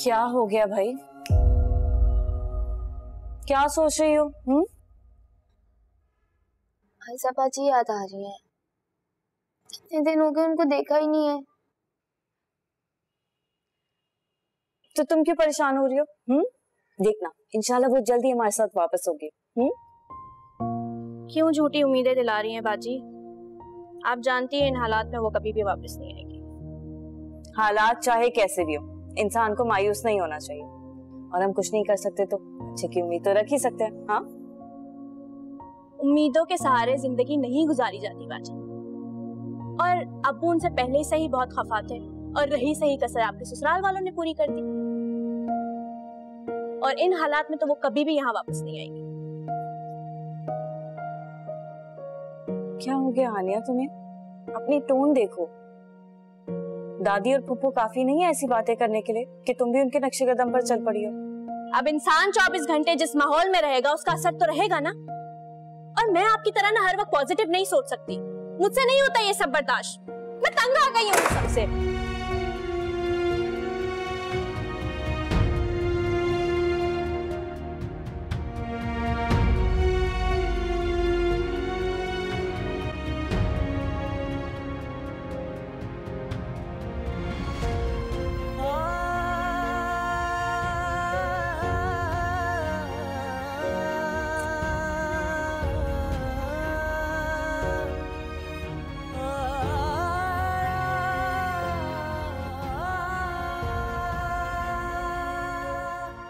क्या हो गया भाई? क्या सोच रही हो? आयशा जी याद आ रही है। इतने दिन हो गए उनको देखा ही नहीं है। तो तुम क्यों परेशान हो रही हो? देखना इंशाल्लाह वो जल्दी हमारे साथ वापस होगी। क्यों झूठी उम्मीदें दिला रही हैं बाजी? आप जानती हैं इन हालात में वो कभी भी वापस नहीं आएगी। हालात चाहे कैसे भी हो, इंसान को मायूस नहीं होना चाहिए। और हम कुछ नहीं कर सकते तो अच्छे की उम्मीद तो रख ही सकते हैं। हाँ, उम्मीदों के सहारे जिंदगी नहीं गुजारी जाती बाजी। और अब्बू उनसे पहले से ही बहुत खफा थे और रही सही कसर आपके ससुराल वालों ने पूरी कर दी। और इन हालात में तो वो कभी भी यहाँ वापस नहीं आएगी। क्या हो गया हानिया तुम्हें? अपनी टोन देखो। दादी और फुप्पू काफी नहीं है ऐसी बातें करने के लिए कि तुम भी उनके नक्शे कदम पर चल पड़ी हो। अब इंसान 24 घंटे जिस माहौल में रहेगा उसका असर तो रहेगा ना। और मैं आपकी तरह ना हर वक्त पॉजिटिव नहीं सोच सकती। मुझसे नहीं होता ये सब बर्दाश्त। मैं तंग आ गई हूँ सबसे।